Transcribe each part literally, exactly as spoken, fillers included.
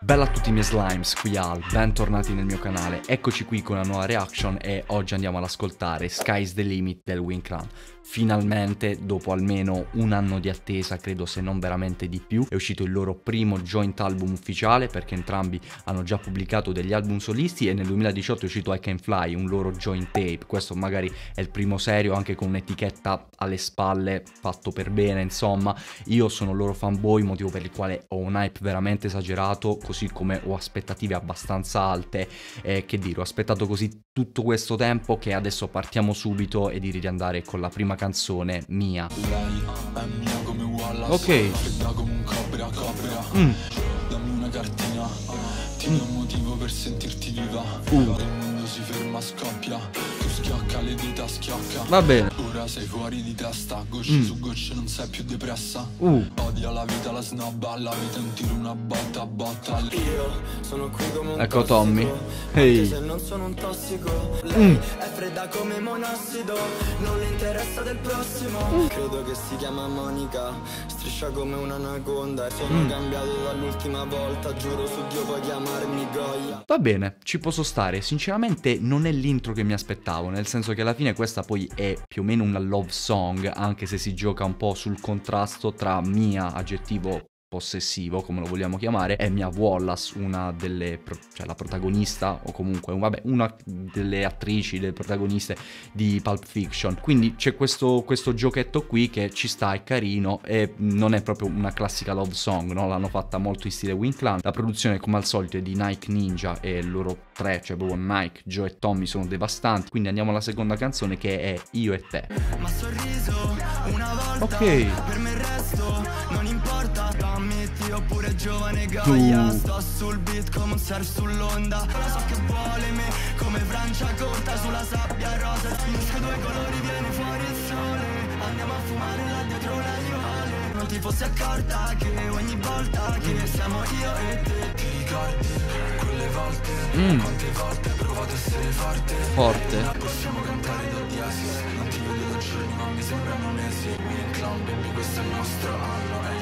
Bella a tutti i miei slimes, qui Al, bentornati nel mio canale. Eccoci qui con una nuova reaction e oggi andiamo ad ascoltare Sky's the Limit del Wing Clan. Finalmente, dopo almeno un anno di attesa, credo se non veramente di più, è uscito il loro primo joint album ufficiale, perché entrambi hanno già pubblicato degli album solisti e nel duemiladiciotto è uscito I Can Fly, un loro joint tape. Questo magari è il primo serio, anche con un'etichetta alle spalle, fatto per bene, insomma. Io sono loro fanboy, motivo per il quale ho un hype veramente esagerato, così come ho aspettative abbastanza alte. E che dire, ho aspettato così tutto questo tempo che adesso partiamo subito e direi di andare con la prima canzone, Mia. Ok. Mm. Dammi una cartina, ti do un motivo per sentirti viva. Uh. Il mondo si ferma, scoppia, tu schiocca, le dita schiocca. Va bene. Ora sei fuori di testa, gocce Mm. su gocce non sei più depressa. Uh. Odia la vita, la snobba, la vita è un tiro, una botta, botta. Io sono qui come un Ecco Tommy. Ehi. se non sono un tossico. Mm. È fredda come monossido, non le interessa del prossimo. Mm. Credo che si chiama Monica, striscia come un'anaconda. E sono Mm. cambiato dall'ultima volta, giuro su Dio puoi chiamarmi Goya. Va bene, ci posso stare. Sinceramente non è l'intro che mi aspettavo, nel senso che alla fine questa poi è più o meno una love song, anche se si gioca un po' sul contrasto tra Mia, aggettivo possessivo, come lo vogliamo chiamare, e Mia Wallace, una delle, cioè la protagonista, o comunque, vabbè, una delle attrici, delle protagoniste di Pulp Fiction. Quindi c'è questo, questo giochetto qui che ci sta, è carino, e non è proprio una classica love song, no? L'hanno fatta molto in stile Wing Clan. La produzione, come al solito, è di Nike Ninja e loro tre, cioè proprio Nike, Joe e Tommy, sono devastanti. Quindi andiamo alla seconda canzone, che è Io e Te. Ma sorriso una volta, ok, per me il resto non importa. Ammetti oppure giovane Gaia, uh. sto sul beat come un surf sull'onda. La so che vuole me come Francia corta sulla sabbia rosa. Spingo due colori, viene fuori il sole. Andiamo a fumare là dietro le aiuole. Non ti fossi accorta che ogni volta che siamo io e te, ti ricordi quelle volte, Mm. quante volte hai provato a essere forte. Forte. Possiamo cantare da diesis, non ti vedo da giorni ma mi sembrano mesi. Wing Clan, baby, questo è il nostro anno, ehi.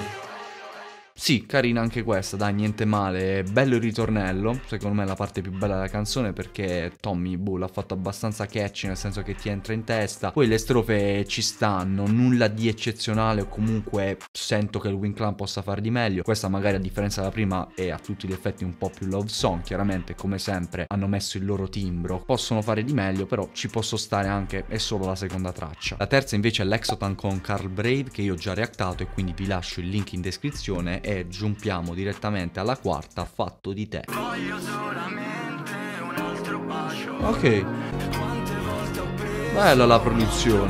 Sì, carina anche questa, dai, niente male. Bello il ritornello, secondo me è la parte più bella della canzone, perché Tommy Bull l'ha fatto abbastanza catchy, nel senso che ti entra in testa. Poi le strofe ci stanno, nulla di eccezionale, o comunque sento che il Wing Clan possa far di meglio. Questa magari, a differenza della prima, è a tutti gli effetti un po' più love song. Chiaramente, come sempre, hanno messo il loro timbro, possono fare di meglio, però ci posso stare anche, è solo la seconda traccia. La terza invece è l'Exotan con Carl Brave, che io ho già reactato e quindi vi lascio il link in descrizione. E giungiamo direttamente alla quarta, Fatto di te. Voglio solamente un altro bacio. Ok, Quante volte ho preso bella la produzione.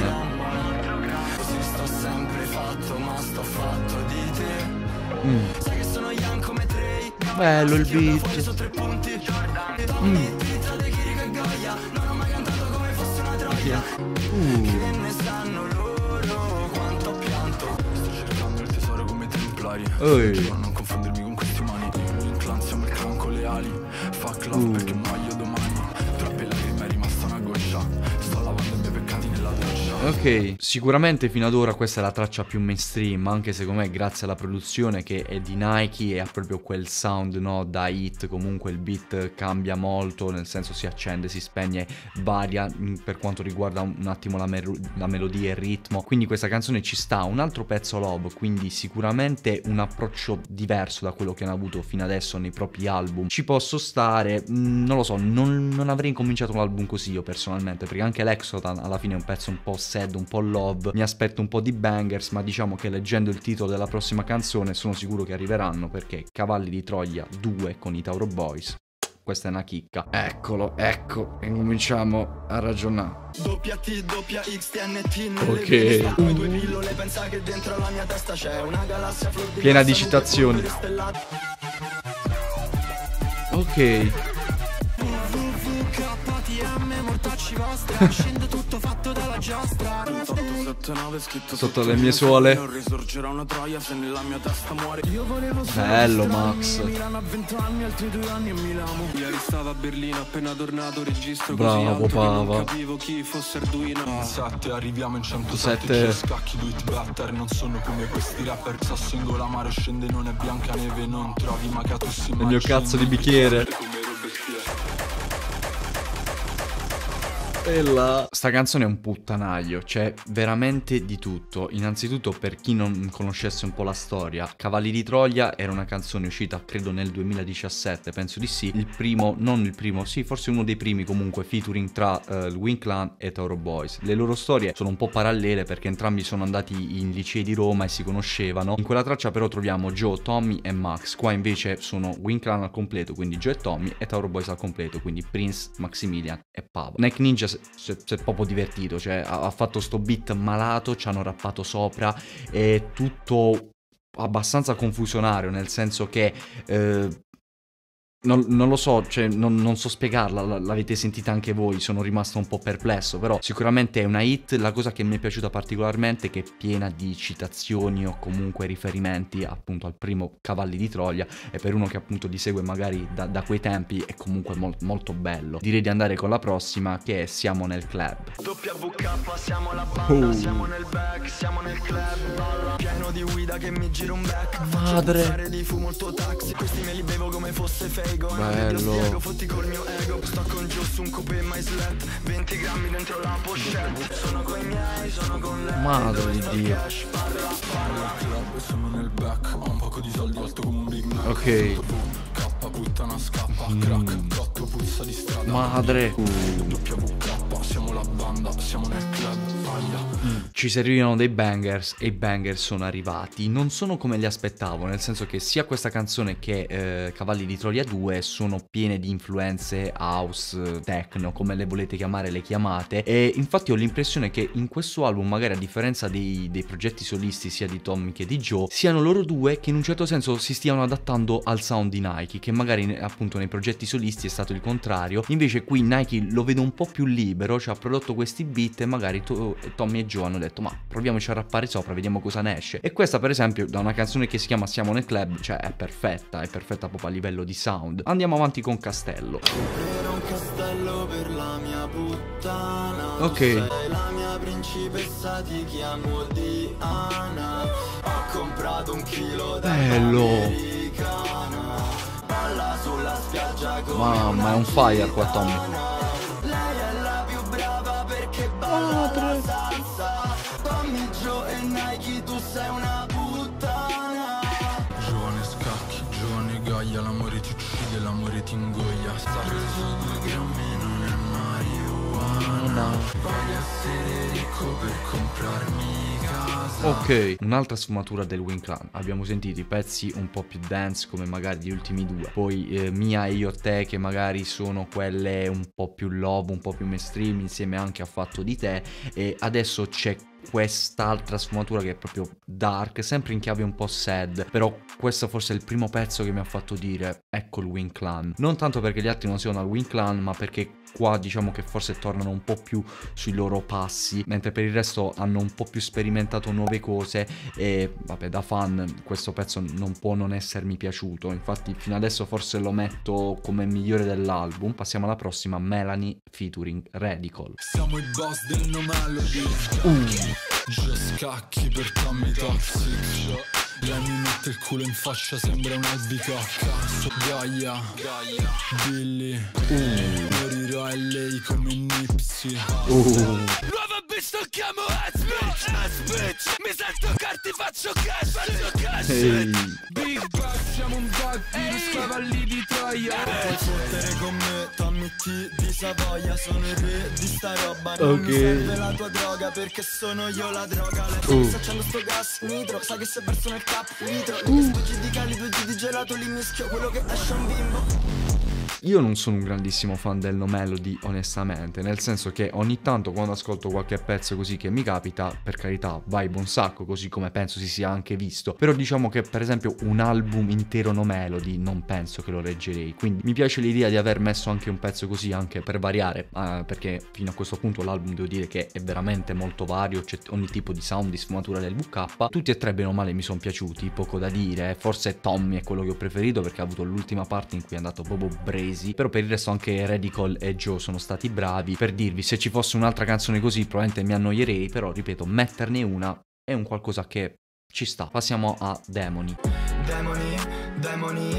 così sto sempre fatto, ma sto fatto di te. Mm. Sai che sono young come Trey. Bello il Fuori beat. su tre punti Jordan. Mm. Tra De Chirico e Goya. Non ho mai cantato come fosse una troia. Uh. Che ne sanno loro quanto ho pianto. Sto cercando il tesoro come templari. Oi. Non confondermi con questi umani. Io in clan siamo il clan con le ali. Fuck love Uh. perché muoio domani. Troppe lacrime è rimasta una goccia. Sto lavando i miei peccati nella doccia. Ok, sicuramente fino ad ora questa è la traccia più mainstream, anche secondo me grazie alla produzione che è di Nike e ha proprio quel sound, no, da hit. Comunque il beat cambia molto, nel senso si accende, si spegne, varia per quanto riguarda un, un attimo la, me- la melodia e il ritmo. Quindi questa canzone ci sta. Un altro pezzo love, quindi sicuramente un approccio diverso da quello che hanno avuto fino adesso nei propri album. Ci posso stare, mm, non lo so, non, non avrei incominciato un album così io personalmente, perché anche l'Exotan alla fine è un pezzo un po' sad, un po' love. Mi aspetto un po' di bangers, ma diciamo che leggendo il titolo della prossima canzone sono sicuro che arriveranno, perché Cavalli di Troia due con i Tauro Boys, questa è una chicca. Eccolo, ecco, e cominciamo a ragionare. Doppia T, doppia X, T N T nelle Ok. vista, come due pillole, pensa che dentro la mia testa c'è una galassia flor di Piena di passa, citazioni. polvere stellate. Ok. W W K T M, mortacci vostri, scende tutto fatto dalla giostra. Sotto le mie suole. Non risorgerà una troia se nella mia testa muore. Io volevo bello Max. Milano a venti anni, altri due anni e Milano. Ieri stava a Berlino, appena tornato registro bravo, così alto Pava. che non capivo chi fosse Arduino. sette arriviamo in centosette scacchi, do it better. Non sono come questi rapper, sasso in gola mare scende, non è bianca neve, non trovi ma catussi. Il mio cazzo di bicchiere. E là. Sta canzone è un puttanaio, c'è veramente di tutto. Innanzitutto, per chi non conoscesse un po' la storia, Cavalli di Troia era una canzone uscita credo nel duemiladiciassette, penso di sì. Il primo, non il primo, sì, forse uno dei primi comunque, featuring tra uh, il Wing Clan e Tauro Boys. Le loro storie sono un po' parallele perché entrambi sono andati in licei di Roma e si conoscevano. In quella traccia però troviamo Joe, Tommy e Max. Qua invece sono Wing Clan al completo, quindi Joe e Tommy, e Tauro Boys al completo, quindi Prince, Maximilian e Pavo. Neck Ninja si è proprio divertito, cioè ha, ha fatto sto beat malato, ci hanno rappato sopra, è tutto abbastanza confusionario, nel senso che eh, Non, non lo so, cioè non, non so spiegarla, l'avete sentita anche voi, sono rimasto un po' perplesso, però sicuramente è una hit. La cosa che mi è piaciuta particolarmente è che è piena di citazioni o comunque riferimenti appunto al primo Cavalli di Troia, e per uno che appunto li segue magari da, da quei tempi è comunque mol, molto bello. Direi di andare con la prossima, che è Siamo nel club. W K, siamo la banda, uh. siamo nel back, siamo nel club, balla, pieno di guida che mi gira un back. Madre. Faccio di fumo il tuo taxi, questi me li bevo come fosse fake. Bello. Spiego, fotti col mio ego. Sto con giù su un coupé mai slap, venti grammi dentro la pochette. Sono coi miei, sono con lei. Madre di Dio. Parla, parla. Sono nel back, ho un poco di soldi alto come un Big Mac. Ok. K, puttana scappa, crack, cotto puzza di strada. Madre. W K, siamo la banda, siamo nel club. Ci servivano dei bangers e i bangers sono arrivati. Non sono come li aspettavo, nel senso che sia questa canzone che eh, Cavalli di Troia due sono piene di influenze house, techno, come le volete chiamare le chiamate. E infatti ho l'impressione che in questo album, magari a differenza dei, dei progetti solisti sia di Tommy che di Joe, siano loro due che in un certo senso si stiano adattando al sound di Nike, che magari appunto nei progetti solisti è stato il contrario. Invece qui Nike lo vedo un po' più libero, cioè ha prodotto questi beat e magari to- Tommy e Joe hanno detto ma proviamoci a rappare sopra, vediamo cosa ne esce. E questa per esempio da una canzone che si chiama Siamo nel club, cioè è perfetta, è perfetta proprio a livello di sound. Andiamo avanti con Castello. Era un castello per la mia puttana. Ok. Sei la mia principessa, ti chiamo Diana. Ho comprato un chilo d'americana. Balla sulla spiaggia come mamma, è un fire qua Tommy. Lei è la più brava perché balla la salsa. Tommy, Joe e Nike, tu sei una puttana. Giovane scacchi, giovane gaia, l'amore ti uccide, l'amore ti ingoia. Sta preso due grammi, non è marijuana. Voglio essere ricco per comprarmi casa. Ok, un'altra sfumatura del Wing Clan. Abbiamo sentito i pezzi un po' più dance come magari gli ultimi due. Poi eh, Mia e Io Te, che magari sono quelle un po' più love, un po' più mainstream, insieme anche a Fatto di Te. E adesso c'è quest'altra sfumatura che è proprio dark, sempre in chiave un po' sad. Però questo forse è il primo pezzo che mi ha fatto dire ecco il Wing Clan. Non tanto perché gli altri non siano al Wing Clan, ma perché qua diciamo che forse tornano un po' più sui loro passi, mentre per il resto hanno un po' più sperimentato nuove cose. E vabbè, da fan questo pezzo non può non essermi piaciuto, infatti fino adesso forse lo metto come migliore dell'album. Passiamo alla prossima, Melanie featuring Radical. Siamo i boss del no melody. uh. Già scacchi per Tommy Toxic. Lei mi mette il culo in faccia, sembra un'albicocca. So Gaia, Gaia, Billy, uh. morirò a lei come Nipsey. uh. Nuova bitch, tocchiamo ass bitch, ass bitch. Mi sento carti, faccio cash, faccio cash. Hey. Big Bang, siamo un bug, virus Cavalli di Troia. Puoi fottere con me, Tommy T di Savoia. Sono il re di sta roba, non okay. mi serve la tua droga perché sono io la droga. Lei uh. sta facendo sto gas nitro, sa che si è perso nel cap litro. uh. Due G di cali, due G di gelato, li mischio, quello che esce un bimbo. Io non sono un grandissimo fan del No Melody, onestamente, nel senso che ogni tanto quando ascolto qualche pezzo così che mi capita, per carità, vibe un sacco, così come penso si sia anche visto, però diciamo che per esempio un album intero No Melody non penso che lo reggerei, quindi mi piace l'idea di aver messo anche un pezzo così, anche per variare, eh, perché fino a questo punto l'album devo dire che è veramente molto vario, c'è ogni tipo di sound, di sfumatura del V K, tutti e tre bene o male mi sono piaciuti, poco da dire, forse Tommy è quello che ho preferito perché ha avuto l'ultima parte in cui è andato proprio brazy, però per il resto anche Radical e Joe sono stati bravi. Per dirvi, se ci fosse un'altra canzone così probabilmente mi annoierei, però ripeto, metterne una è un qualcosa che ci sta. Passiamo a Demoni. Demoni, demoni.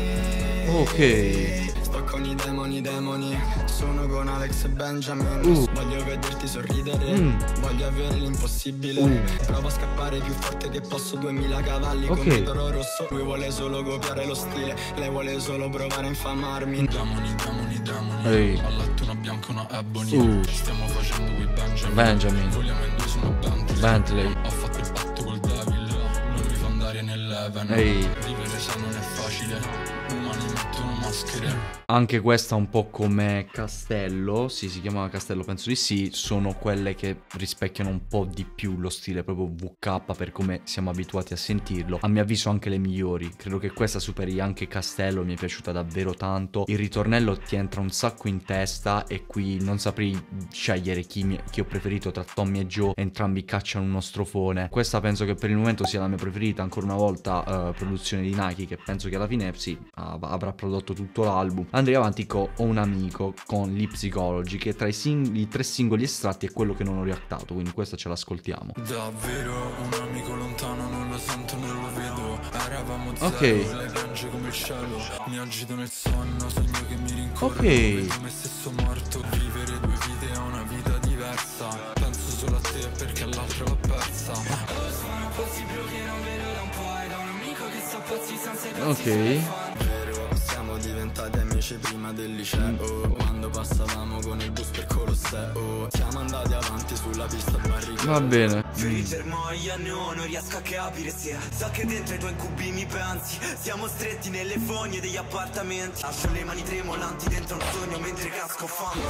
Ok. Sto con i demoni, demoni. Sono con Alex e Benjamin. Uh. Voglio vederti sorridere. Mm. Voglio avere l'impossibile. Uh. Provo a scappare più forte che posso. Duemila cavalli Ok. come Toro Rosso. Lui vuole solo copiare lo stile. Lei vuole solo provare a infamarmi. Demoni, demoni, demoni. Ehi. A letto una bianca, una ebony. Uh. Stiamo facendo qui Benjamin. Benjamin. Vogliamo in due su una Bentley. Bentley. Ho fatto il patto col Devil. Non mi fa andare nell'Even. Ehi. Vivere se non è facile. Umani mettono maschere. Anche questa un po' come Castello, sì, si chiama Castello, penso di sì, sono quelle che rispecchiano un po' di più lo stile proprio V K per come siamo abituati a sentirlo. A mio avviso anche le migliori, credo che questa superi anche Castello, mi è piaciuta davvero tanto. Il ritornello ti entra un sacco in testa e qui non saprei scegliere chi, mi, chi ho preferito tra Tommy e Joe, entrambi cacciano uno strofone. Questa penso che per il momento sia la mia preferita, ancora una volta uh, produzione di Nike, che penso che alla fine sì, av- avrà prodotto tutto l'album. Andrei avanti con Ho un amico, con Lip Psychology, che tra i, sing- i tre singoli estratti è quello che non ho reactato, quindi questa ce l'ascoltiamo. Davvero un amico lontano, non lo sento, non lo vedo. Eravamo zero, Ok. lei piange come il cielo. Mi agito nel sonno, sogno che mi rincorro. Ok. Come stesso morto, vivere due vite è una vita diversa. Penso solo a te perché l'altra l'ho persa. Sono possibile che non vedo da un po', è da un amico che sta pazzi senza Ok. siamo diventati amici prima del liceo. Quando passavamo con il bus per Colosseo. Siamo andati avanti sulla pista barricata. Va bene. Felice ormai anno, non riesco a capire se so che dentro i tuoi incubi mi pensi. Siamo stretti nelle fogne degli appartamenti. Lascio le mani tremolanti dentro un sogno mentre casco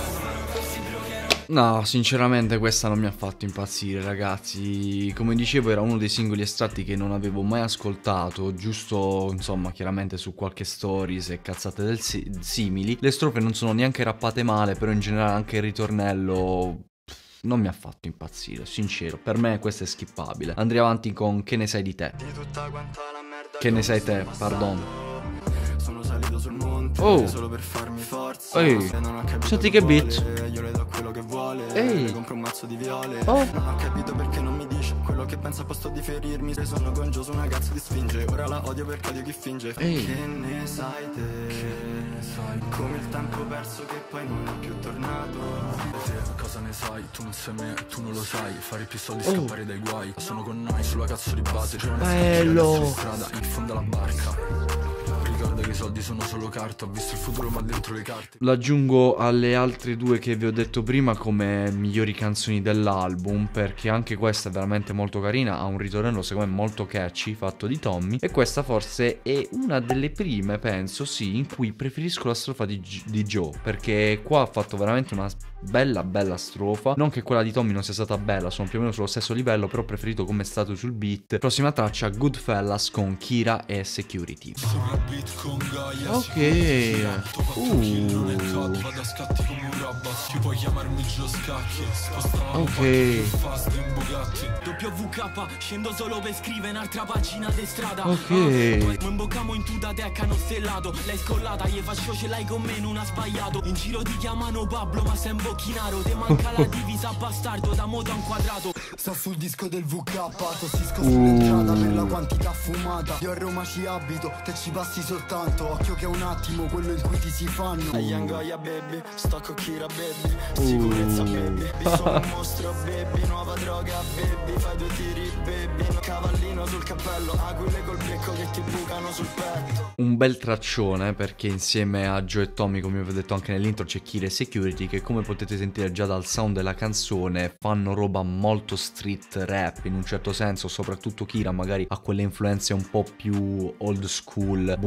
fango. No, sinceramente questa non mi ha fatto impazzire, ragazzi. Come dicevo, era uno dei singoli estratti che non avevo mai ascoltato, giusto, insomma, chiaramente su qualche stories e cazzate del si- simili. Le strofe non sono neanche rappate male, però in generale anche il ritornello non mi ha fatto impazzire, sincero. Per me questo è skippabile. Andrei avanti con Che ne sai di te. Di tutta quanta la merda Che ne sai te, passato. pardon. Sono salito sul monte Oh. solo per farmi forza. Ehi. Se non ho capito Senti che vuole, beat. io le do quello che vuole. Ehi. Le compro un mazzo di viole. Oh. Non ho capito perché non mi dice quello che pensa a posto di ferirmi. Se sono con Gio su una cazzo di sfinge. Ora la odio perché odio chi finge. Ehi. Che ne sai te? Che ne sai? Come il tempo perso che poi non è più tornato. Te cosa ne sai? Tu non sei me, tu non lo sai. Fare più soldi, Oh. scappare dai guai. Sono con noi sulla cazzo di base. Bello. In strada, in fondo alla barca. Ricorda che i soldi sono solo carta. Ho visto il futuro ma dentro le carte. L'aggiungo alle altre due che vi ho detto prima come migliori canzoni dell'album, perché anche questa è veramente molto carina, ha un ritornello secondo me molto catchy fatto di Tommy, e questa forse è una delle prime, penso, sì, in cui preferisco la strofa di, G- di Joe, perché qua ha fatto veramente una bella bella strofa. Non che quella di Tommy non sia stata bella, sono più o meno sullo stesso livello, però ho preferito come è stato sul beat. Prossima traccia, Goodfellas con Kira e Security. Ok. Uh. Ok. W K, scendo solo per scrivere un'altra pagina di strada. Ok. Poi imbocchiamo in tutta teca, non stellato. Lei scollata, gli faccio ce l'hai con me, non ha sbagliato. In giro ti chiamano Pablo, ma sei un bocchinaro. Te manca la divisa, bastardo, da moto a un quadrato. Sto sul disco del V K, tossisco sull'entrata per la quantità fumata. Io a Roma ci abito, te ci passi soltanto. Occhio che è un attimo quello in cui ti si fanno. Ai Angoia baby, sto con Kira baby. Sicurezza baby, sono un mostro baby. Nuova droga baby, fai due tiri baby. Cavallino sul cappello, aquile col becco che ti bucano sul petto. Un bel traccione, perché insieme a Joe e Tommy, come vi ho detto anche nell'intro, c'è Kira e Security, che come potete sentire già dal sound della canzone fanno roba molto street rap in un certo senso. Soprattutto Kira magari ha quelle influenze un po' più old school, boom bap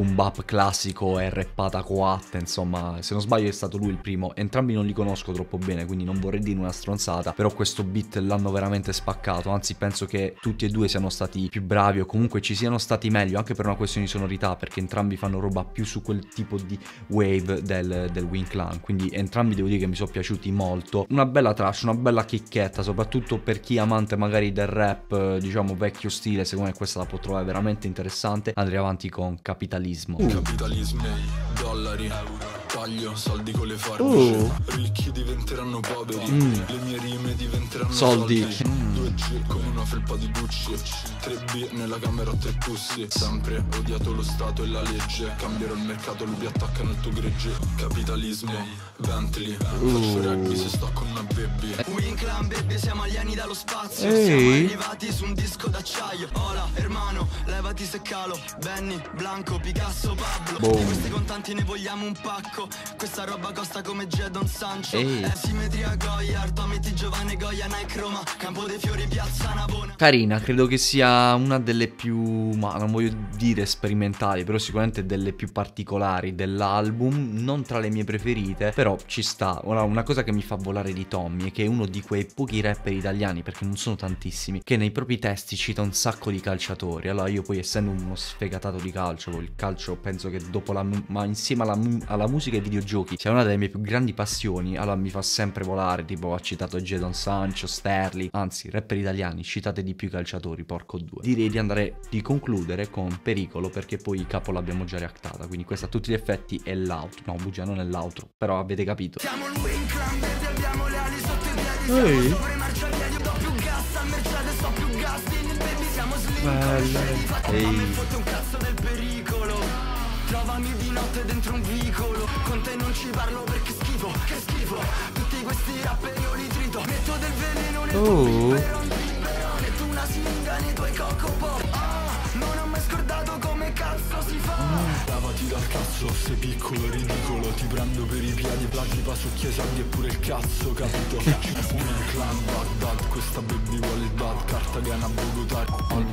classico è rappata coatta, insomma, se non sbaglio è stato lui il primo. Entrambi non li conosco troppo bene, quindi non vorrei dire una stronzata, però questo beat l'hanno veramente spaccato, anzi penso che tutti e due siano stati più bravi o comunque ci siano stati meglio, anche per una questione di sonorità, perché entrambi fanno roba più su quel tipo di wave del, del Wing Clan, quindi entrambi devo dire che mi sono piaciuti molto. Una bella trash, una bella chicchetta, soprattutto per chi è amante magari del rap, diciamo vecchio stile, secondo me questa la può trovare veramente interessante. Andrei avanti con Capitalismo. uh. Capitalismo, dollari, taglio, soldi con le forbici, uh. ricchi diventeranno poveri, mm. le mie rime diventeranno soldi, soldi. mm. due G come una felpa di Gucci, tre B nella camera ho tre pussi, sempre odiato lo Stato e la legge, cambierò il mercato, lui attaccano il tuo gregge. Capitalismo, Bentley, uh. faccio rugby se sto con una baby. Wing Clan baby, siamo alieni dallo spazio. Ehi. Siamo arrivati su un disco d'acciaio. Hola, hermano, levati se calo. Benny, Blanco, Picasso, Pablo. Boom. Di questi contanti ne vogliamo un pacco. Questa roba costa come Jadon Sancho. Ehi. È simmetria Goya, Artomiti, Giovanni Goya, Nike, Roma, Campo dei Fiori, Piazza Navona. Carina, credo che sia una delle più, ma non voglio dire sperimentali, però sicuramente delle più particolari dell'album, non tra le mie preferite, però ci sta. Ora, una cosa che mi fa volare di Tommy è che è uno di quei pochi rapper italiani, perché non sono tantissimi, che nei propri testi cita un sacco di calciatori. Allora io poi, essendo uno sfegatato di calcio, il calcio penso che dopo la ma insieme alla, alla musica e ai videogiochi sia una delle mie più grandi passioni, allora mi fa sempre volare. Tipo ha citato Jadon Sancho, Sterling, anzi rapper italiani, citate di più calciatori, porco due. Direi di andare, di concludere con Pericolo, perché poi capo l'abbiamo già reactata, quindi questa a tutti gli effetti è l'outro, no bugia non è l'outro, però avete capito. Siamo il Wing Clan baby, abbiamo le ali sotto i piedi. Ehi. Siamo sopra i marciapiedi, do più gas a Mercedes, so più gas in il baby. Siamo slim come Shady, fatti Ehi. ma me fotte un cazzo del pericolo. Trovami di notte dentro un vicolo. Con te non ci parlo perché schifo, che schifo. Tutti questi rapper io li trito. Metto del veleno nel tuo Oh. biberon, biberon. E tu una siringa nei tuoi coco pop. Ah, non ho mai scordato come cazzo si fa. Lavati dal cazzo, sei piccolo, ridicolo, ti prendo per i piedi, plaghi, pasucchi ai soldi e pure il cazzo, capito? Un clan, Baghdad, questa baby vuole il bad, Cartagena, Bogotà,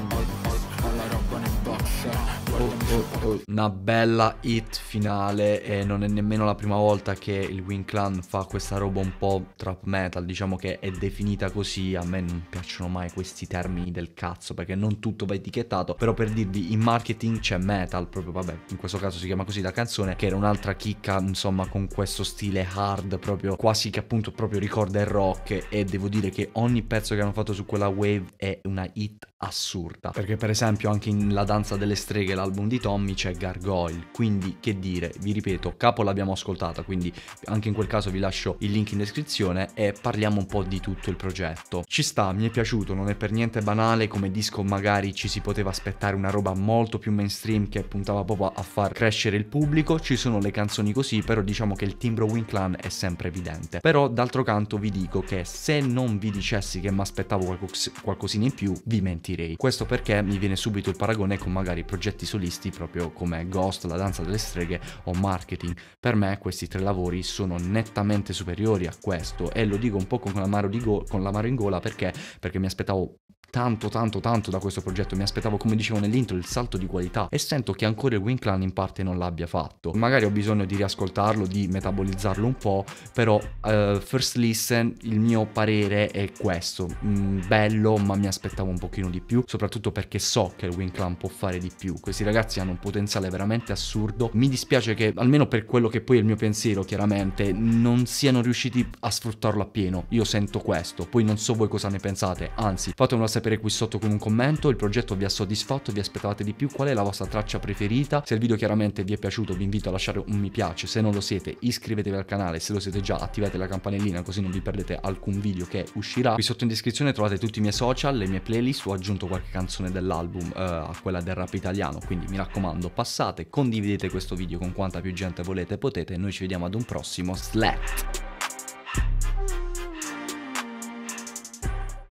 alla roba nei boxer. Oh, oh, oh. Una bella hit finale, e non è nemmeno la prima volta che il Wing Clan fa questa roba un po' trap metal, diciamo che è definita così. A me non piacciono mai questi termini del cazzo, perché non tutto va etichettato, però per dirvi, in marketing c'è metal, proprio vabbè, in questo caso si chiama così la canzone, che era un'altra chicca, insomma, con questo stile hard, proprio quasi che appunto proprio ricorda il rock, e devo dire che ogni pezzo che hanno fatto su quella wave è una hit assurda, perché per esempio anche in La danza delle streghe, l'album di Tommy, c'è Gargoyle, quindi che dire, vi ripeto, capo l'abbiamo ascoltata, quindi anche in quel caso vi lascio il link in descrizione e parliamo un po' di tutto il progetto. Ci sta, mi è piaciuto, non è per niente banale come disco, magari ci si poteva aspettare una roba molto più mainstream che puntava proprio a far crescere il pubblico, ci sono le canzoni così, però diciamo che il timbro Wing Clan è sempre evidente. Però d'altro canto vi dico che se non vi dicessi che mi aspettavo qualcos qualcosina in più, vi mentirei. Questo perché mi viene subito il paragone con magari progetti solisti proprio come Ghost, La danza delle streghe o Marketing. Per me questi tre lavori sono nettamente superiori a questo, e lo dico un po' con l'amaro di go con l'amaro in gola, perché perché mi aspettavo tanto tanto tanto da questo progetto, mi aspettavo, come dicevo nell'intro, il salto di qualità, e sento che ancora il Wing Clan in parte non l'abbia fatto. Magari ho bisogno di riascoltarlo, di metabolizzarlo un po', però uh, first listen il mio parere è questo, mm, bello, ma mi aspettavo un pochino di più, soprattutto perché so che il Wing Clan può fare di più. Questi ragazzi hanno un potenziale veramente assurdo, mi dispiace che, almeno per quello che poi è il mio pensiero chiaramente, non siano riusciti a sfruttarlo appieno. Io sento questo, poi non so voi cosa ne pensate, anzi fatemelo sapere qui sotto con un commento. Il progetto vi ha soddisfatto? Vi aspettavate di più? Qual è la vostra traccia preferita? Se il video chiaramente vi è piaciuto vi invito a lasciare un mi piace, se non lo siete iscrivetevi al canale, se lo siete già attivate la campanellina così non vi perdete alcun video che uscirà. Qui sotto in descrizione trovate tutti i miei social, le mie playlist, ho aggiunto qualche canzone dell'album eh, a quella del rap italiano, quindi mi raccomando passate, condividete questo video con quanta più gente volete e potete, e noi ci vediamo ad un prossimo Slat.